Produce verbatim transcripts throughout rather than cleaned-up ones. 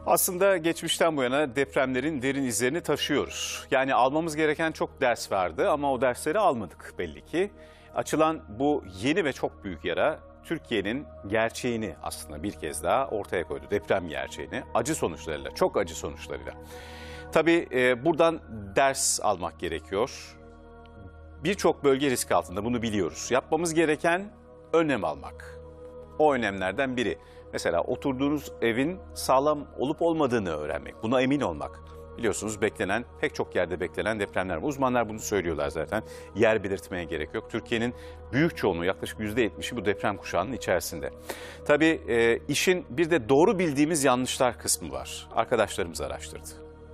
Aslında geçmişten bu yana depremlerin derin izlerini taşıyoruz. Yani almamız gereken çok ders vardı ama o dersleri almadık belli ki. Açılan bu yeni ve çok büyük yara Türkiye'nin gerçeğini aslında bir kez daha ortaya koydu. Deprem gerçeğini, acı sonuçlarıyla, çok acı sonuçlarıyla. Tabii e, buradan ders almak gerekiyor. Birçok bölge risk altında, bunu biliyoruz. Yapmamız gereken önlem almak. O önlemlerden biri. Mesela oturduğunuz evin sağlam olup olmadığını öğrenmek, buna emin olmak. Biliyorsunuz beklenen, pek çok yerde beklenen depremler var. Uzmanlar bunu söylüyorlar zaten. Yer belirtmeye gerek yok. Türkiye'nin büyük çoğunluğu, yaklaşık yüzde yetmişi bu deprem kuşağının içerisinde. Tabii e, işin bir de doğru bildiğimiz yanlışlar kısmı var. Arkadaşlarımız araştırdı.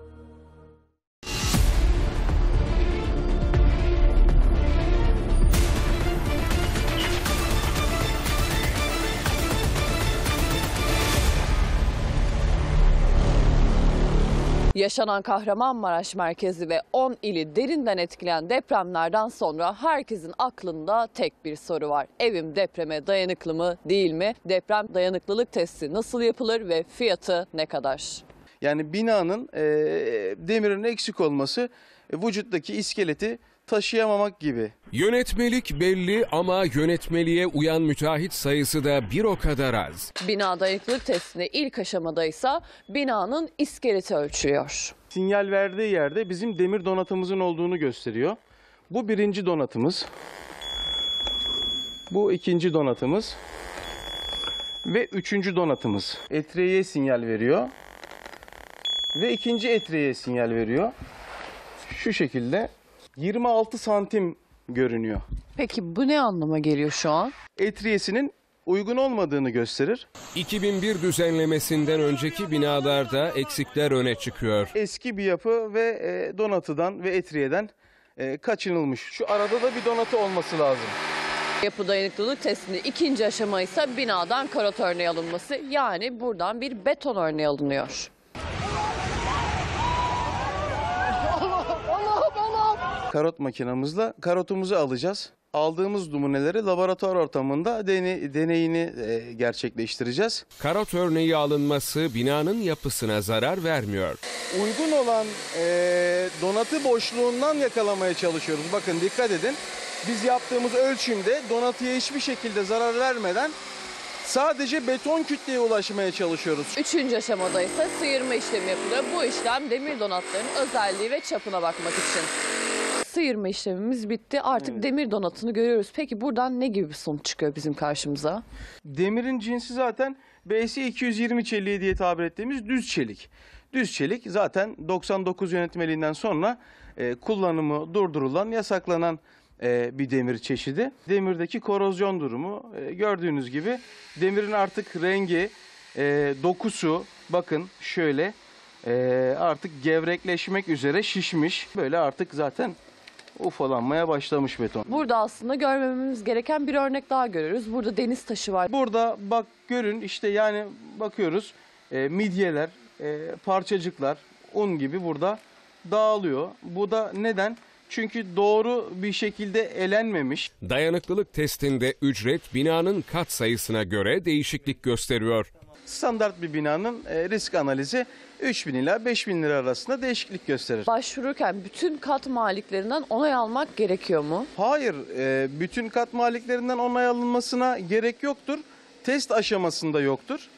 Yaşanan Kahramanmaraş merkezli ve on ili derinden etkileyen depremlerden sonra herkesin aklında tek bir soru var. Evim depreme dayanıklı mı, değil mi? Deprem dayanıklılık testi nasıl yapılır ve fiyatı ne kadar? Yani binanın e, demirin eksik olması e, vücuttaki iskeleti taşıyamamak gibi. Yönetmelik belli ama yönetmeliğe uyan müteahhit sayısı da bir o kadar az. Bina dayanıklılık testinde ilk aşamada ise binanın iskeleti ölçüyor. Sinyal verdiği yerde bizim demir donatımızın olduğunu gösteriyor. Bu birinci donatımız. Bu ikinci donatımız. Ve üçüncü donatımız. Etreye sinyal veriyor. Ve ikinci etreye sinyal veriyor. Şu şekilde yirmi altı santim görünüyor. Peki bu ne anlama geliyor şu an? Etriyesinin uygun olmadığını gösterir. iki bin bir düzenlemesinden önceki binalarda eksikler öne çıkıyor. Eski bir yapı ve e, donatıdan ve etriyeden e, kaçınılmış. Şu arada da bir donatı olması lazım. Yapı dayanıklılık testinde ikinci aşama ise binadan karot örneği alınması. Yani buradan bir beton örneği alınıyor. Karot makinamızla karotumuzu alacağız. Aldığımız numuneleri laboratuvar ortamında deney, deneyini e, gerçekleştireceğiz. Karot örneği alınması binanın yapısına zarar vermiyor. Uygun olan e, donatı boşluğundan yakalamaya çalışıyoruz. Bakın dikkat edin. Biz yaptığımız ölçümde donatıya hiçbir şekilde zarar vermeden sadece beton kütleye ulaşmaya çalışıyoruz. Üçüncü aşamada ise sıyırma işlemi yapılıyor. Bu işlem demir donatların özelliği ve çapına bakmak için. Sıyırma işlemimiz bitti. Artık evet, demir donatını görüyoruz. Peki buradan ne gibi bir sonuç çıkıyor bizim karşımıza? Demirin cinsi zaten B S iki yüz yirmi çeliği diye tabir ettiğimiz düz çelik. Düz çelik zaten doksan dokuz yönetmeliğinden sonra e, kullanımı durdurulan, yasaklanan e, bir demir çeşidi. Demirdeki korozyon durumu e, gördüğünüz gibi demirin artık rengi, e, dokusu bakın şöyle e, artık gevrekleşmek üzere şişmiş. Böyle artık zaten ufalanmaya başlamış beton. Burada aslında görmememiz gereken bir örnek daha görüyoruz. Burada deniz taşı var. Burada bak görün işte yani bakıyoruz e, midyeler, e, parçacıklar, un gibi burada dağılıyor. Bu da neden? Çünkü doğru bir şekilde elenmemiş. Dayanıklılık testinde ücret binanın kat sayısına göre değişiklik gösteriyor. Standart bir binanın e, risk analizi üç bin ila beş bin lira arasında değişiklik gösterir. Başvururken bütün kat maliklerinden onay almak gerekiyor mu? Hayır, e, bütün kat maliklerinden onay alınmasına gerek yoktur. Test aşamasında yoktur.